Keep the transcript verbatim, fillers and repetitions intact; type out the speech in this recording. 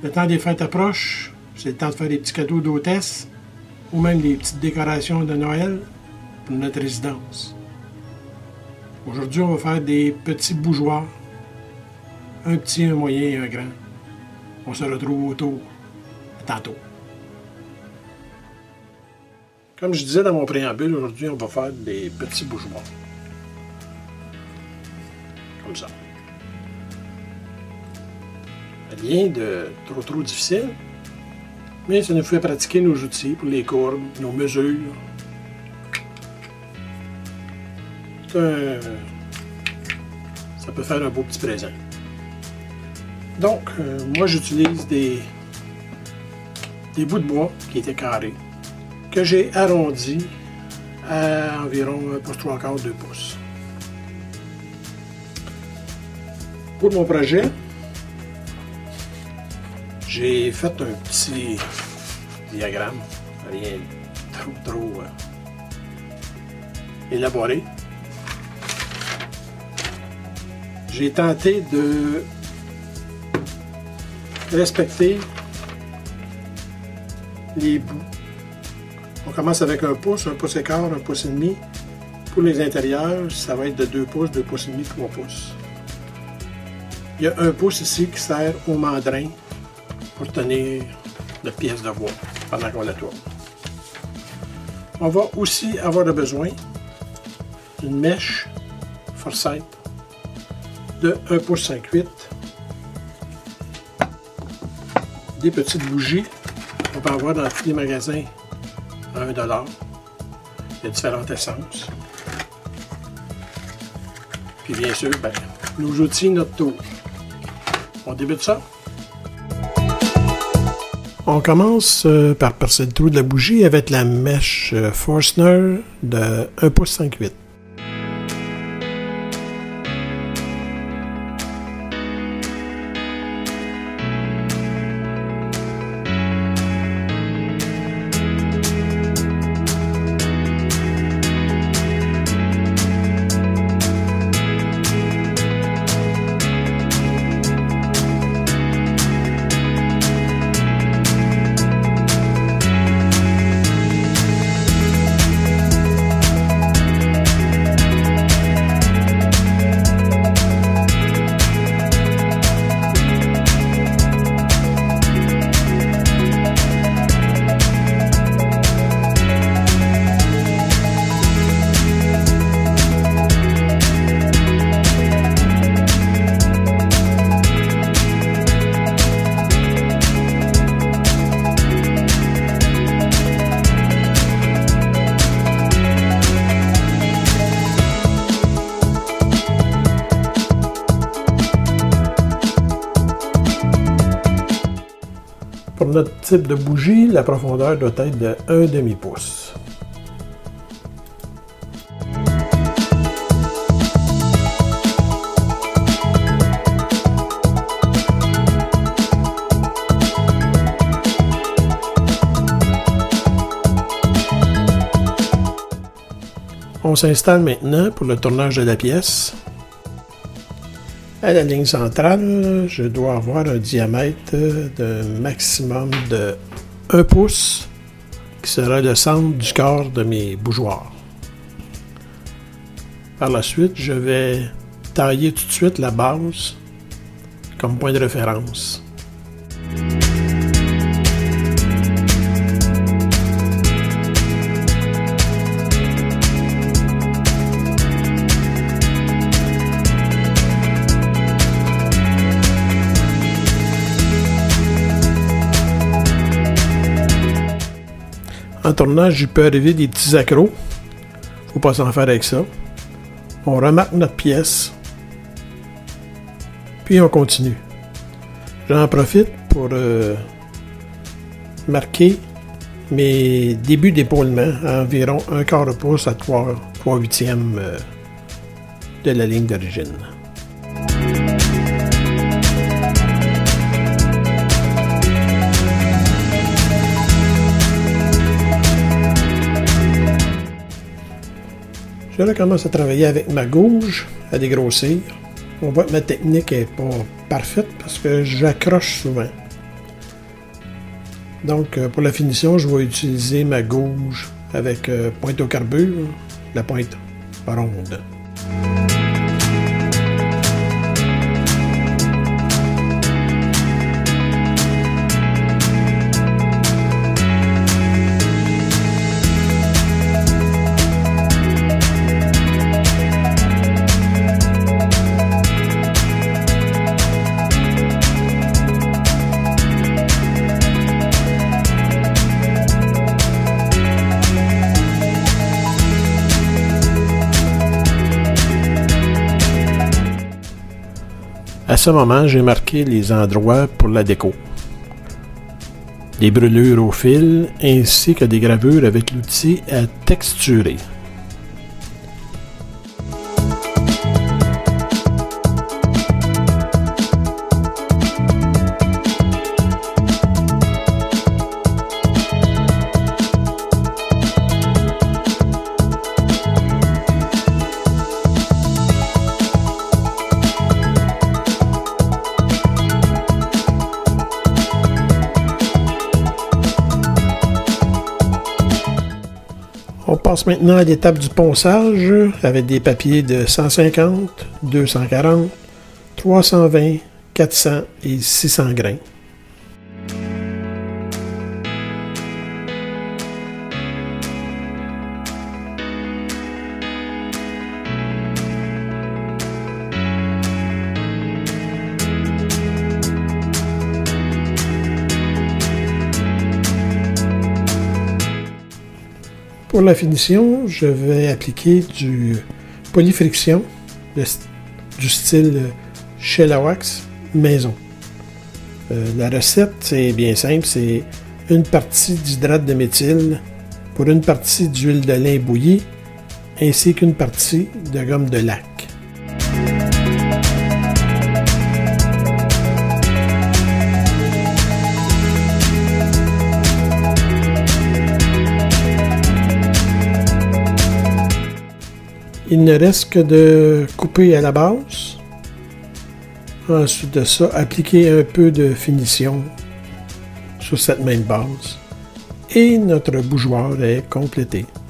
Le temps des fêtes approche, c'est le temps de faire des petits cadeaux d'hôtesse ou même des petites décorations de Noël pour notre résidence. Aujourd'hui, on va faire des petits bougeoirs. Un petit, un moyen et un grand. On se retrouve autour. À tantôt. Comme je disais dans mon préambule, aujourd'hui, on va faire des petits bougeoirs. Comme ça. Rien de trop trop difficile, mais ça nous fait pratiquer nos outils pour les courbes, nos mesures. C'est un... Ça peut faire un beau petit présent. Donc, euh, moi j'utilise des, des bouts de bois qui étaient carrés, que j'ai arrondis à environ un pouce trois quarts, deux pouces. Pour mon projet, j'ai fait un petit diagramme, rien trop trop euh, élaboré. J'ai tenté de respecter les bouts. On commence avec un pouce, un pouce et quart, un pouce et demi. Pour les intérieurs, ça va être de deux pouces, deux pouces et demi, trois pouces. Il y a un pouce ici qui sert au mandrin pour tenir la pièce de bois pendant qu'on la tourne. On va aussi avoir besoin d'une mèche forceps de un pouce cinq huit, des petites bougies qu'on peut avoir dans tous les magasins à un dollar. Il y a différentes essences. Puis bien sûr, ben, nos outils, notre tour. On débute ça. On commence euh, par percer le trou de la bougie avec la mèche euh, Forstner de un pouce cinq huit. Pour notre type de bougie, la profondeur doit être de un demi-pouce. On s'installe maintenant pour le tournage de la pièce. À la ligne centrale, je dois avoir un diamètre de maximum de un pouce, qui sera le centre du corps de mes bougeoirs. Par la suite, je vais tailler tout de suite la base comme point de référence. En tournage, il peut arriver des petits accros. Faut pas s'en faire avec ça. On remarque notre pièce. Puis on continue. J'en profite pour euh, marquer mes débuts d'épaulement à environ un quart de pouce à trois huitièmes euh, de la ligne d'origine. Je recommence à travailler avec ma gouge, à dégrossir. On voit que ma technique n'est pas parfaite parce que j'accroche souvent. Donc, pour la finition, je vais utiliser ma gouge avec euh, pointe au carbure, la pointe ronde. À ce moment, j'ai marqué les endroits pour la déco. Des brûlures au fil, ainsi que des gravures avec l'outil à texturer. On passe maintenant à l'étape du ponçage avec des papiers de cent cinquante, deux cent quarante, trois cent vingt, quatre cents et six cents grains. Pour la finition, je vais appliquer du polyfriction de, du style Shellac Wax maison. Euh, la recette, c'est bien simple, c'est une partie d'hydrate de méthyle pour une partie d'huile de lin bouillie ainsi qu'une partie de gomme de lac. Il ne reste que de couper à la base. Ensuite de ça, appliquer un peu de finition sur cette même base. Et notre bougeoir est complété.